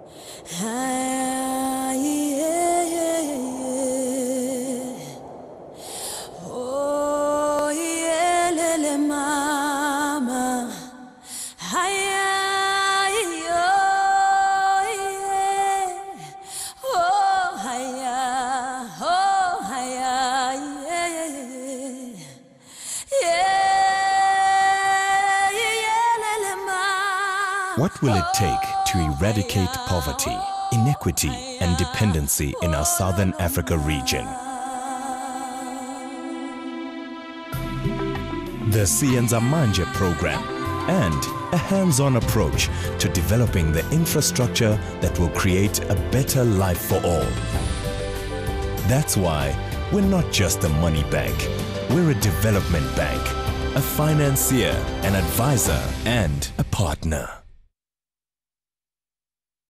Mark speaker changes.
Speaker 1: Ah, yeah, yeah, yeah. Oh, yeah, lele mama. Hiya, oh, yeah. Oh, hiya, yeah, yeah, yeah. Yeah, yeah, lele mama.
Speaker 2: What will it take to eradicate poverty, inequity, and dependency in our Southern Africa region? The Siyenza Manje program and a hands-on approach to developing the infrastructure that will create a better life for all. That's why we're not just a money bank, we're a development bank, a financier, an advisor, and a partner.